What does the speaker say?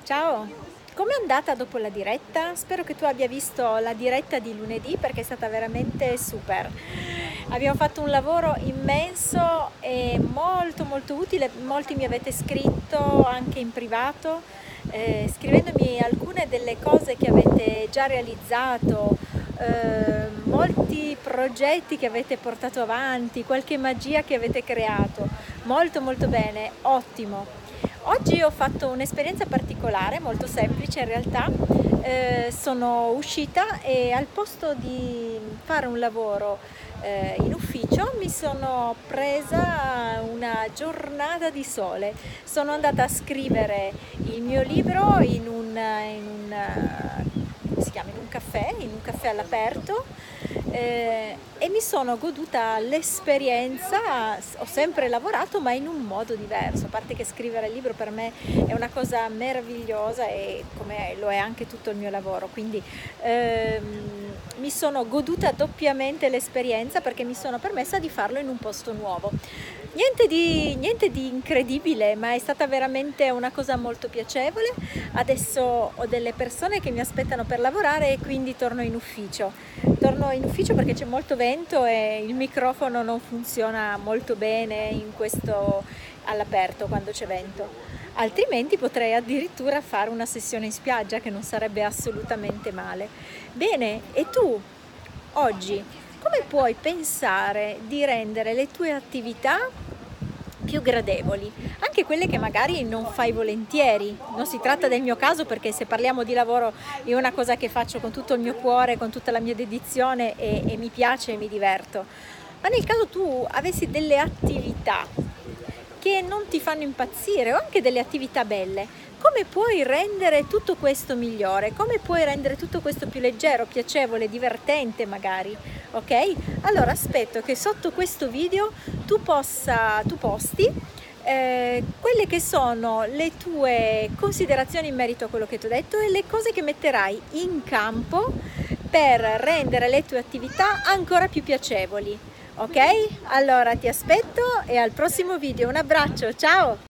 Ciao, com'è andata dopo la diretta? Spero che tu abbia visto la diretta di lunedì perché è stata veramente super. Abbiamo fatto un lavoro immenso e molto molto utile, molti mi avete scritto anche in privato, scrivendomi alcune delle cose che avete già realizzato, molti progetti che avete portato avanti, qualche magia che avete creato. Molto molto bene, ottimo. Oggi ho fatto un'esperienza particolare, molto semplice in realtà. Sono uscita e al posto di fare un lavoro in ufficio mi sono presa una giornata di sole. Sono andata a scrivere il mio libro come si chiama? In un caffè all'aperto, e mi sono goduta l'esperienza. Ho sempre lavorato ma in un modo diverso, a parte che scrivere il libro per me è una cosa meravigliosa e come lo è anche tutto il mio lavoro, quindi mi sono goduta doppiamente l'esperienza perché mi sono permessa di farlo in un posto nuovo. Niente di incredibile, ma è stata veramente una cosa molto piacevole. Adesso ho delle persone che mi aspettano per lavorare e quindi torno in ufficio. Torno in ufficio perché c'è molto vento e il microfono non funziona molto bene all'aperto quando c'è vento. Altrimenti potrei addirittura fare una sessione in spiaggia, che non sarebbe assolutamente male. Bene, e tu oggi come puoi pensare di rendere le tue attività più gradevoli, anche quelle che magari non fai volentieri? Non si tratta del mio caso, perché se parliamo di lavoro è una cosa che faccio con tutto il mio cuore, con tutta la mia dedizione e mi piace e mi diverto. Ma nel caso tu avessi delle attività che non ti fanno impazzire o anche delle attività belle, come puoi rendere tutto questo migliore? Come puoi rendere tutto questo più leggero, piacevole, divertente magari? Ok? Allora aspetto che sotto questo video tu posti quelle che sono le tue considerazioni in merito a quello che ti ho detto e le cose che metterai in campo per rendere le tue attività ancora più piacevoli. Ok? Allora ti aspetto e al prossimo video. Un abbraccio, ciao!